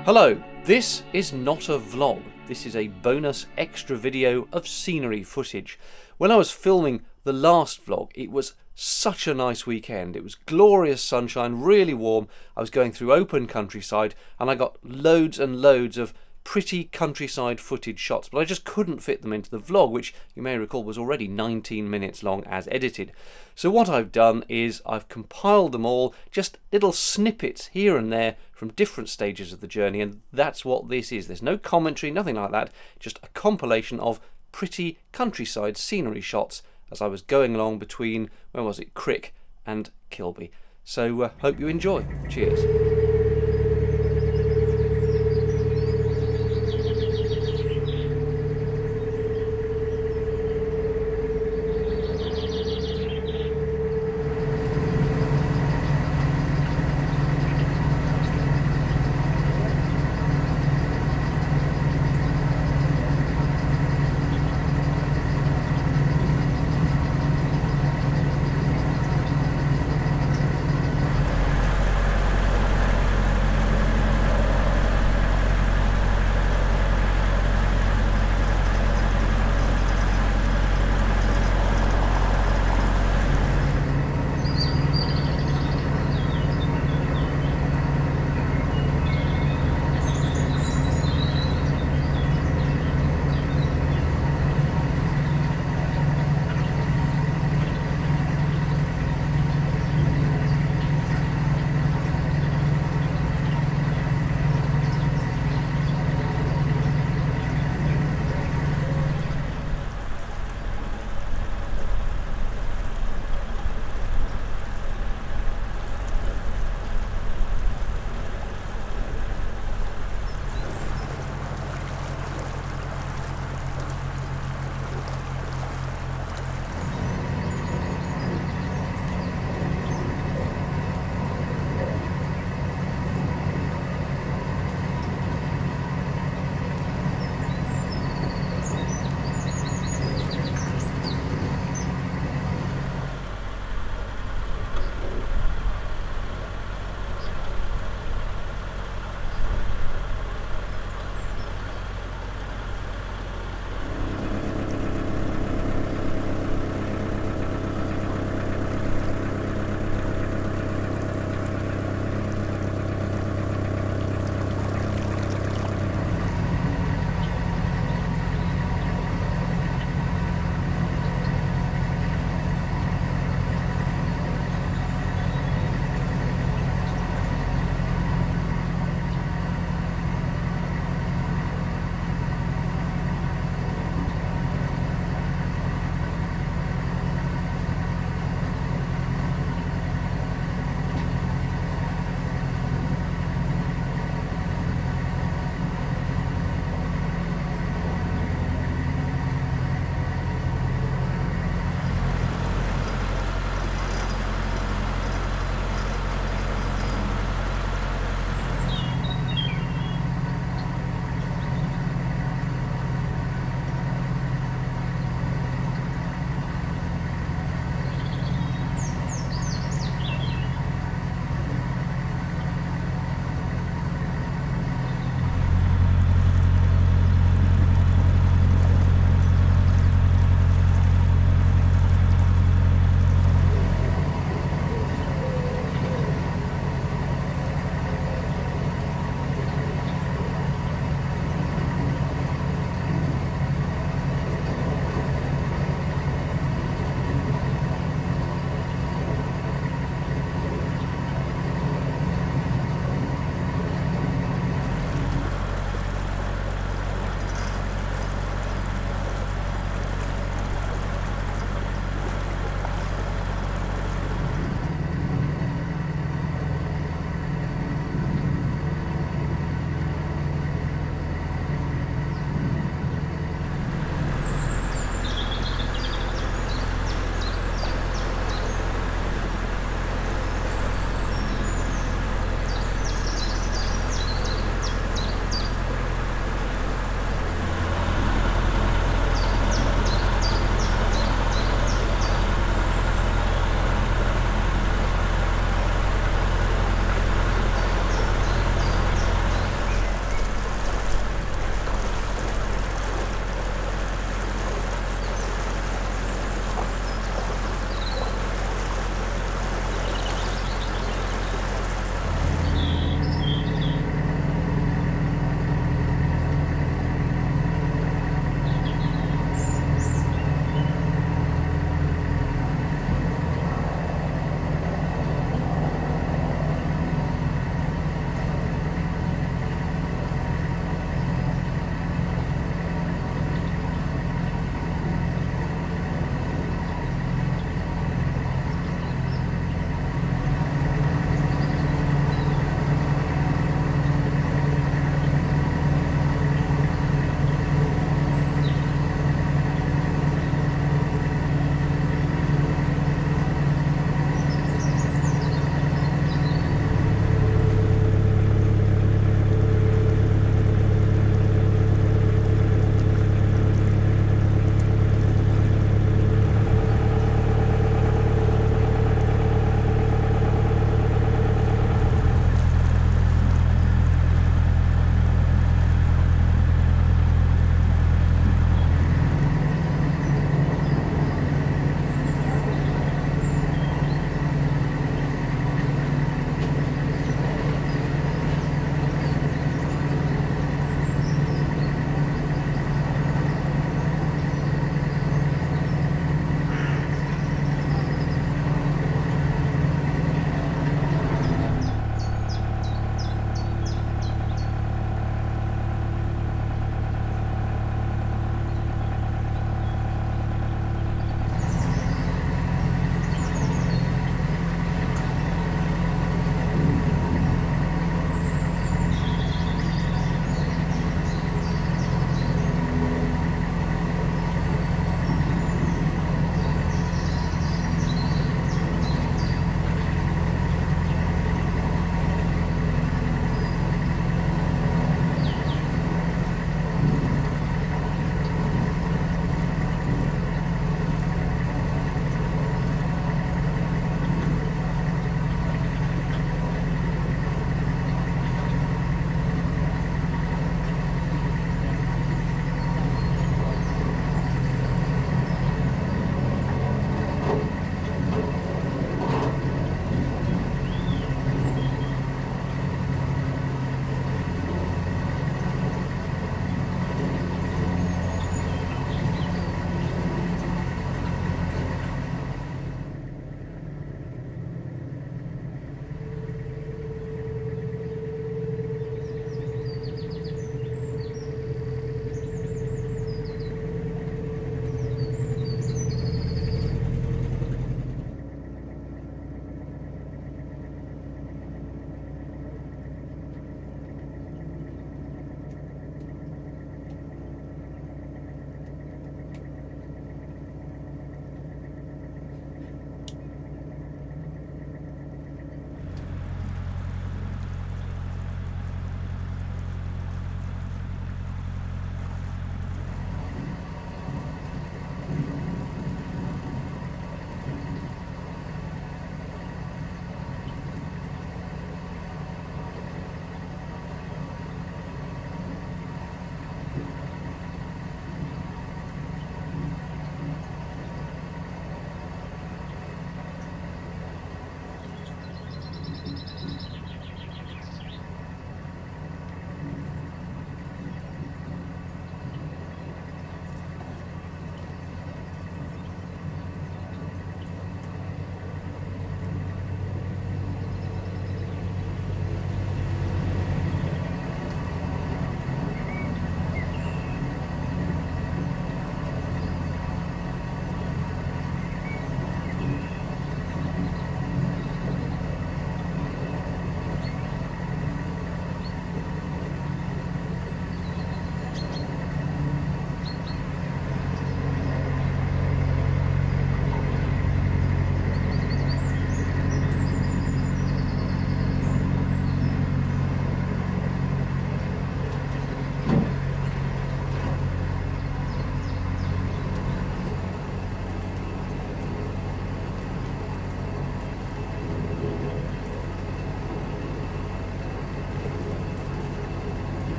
Hello, this is not a vlog, this is a bonus extra video of scenery footage. When I was filming the last vlog, it was such a nice weekend. It was glorious sunshine, really warm. I was going through open countryside and I got loads and loads of pretty countryside footage shots, but I just couldn't fit them into the vlog, which you may recall was already 19 minutes long as edited. So what I've done is I've compiled them all, just little snippets here and there from different stages of the journey, and that's what this is. There's no commentary, nothing like that, just a compilation of pretty countryside scenery shots as I was going along between, where was it, Crick and Kilby. So hope you enjoy. Cheers.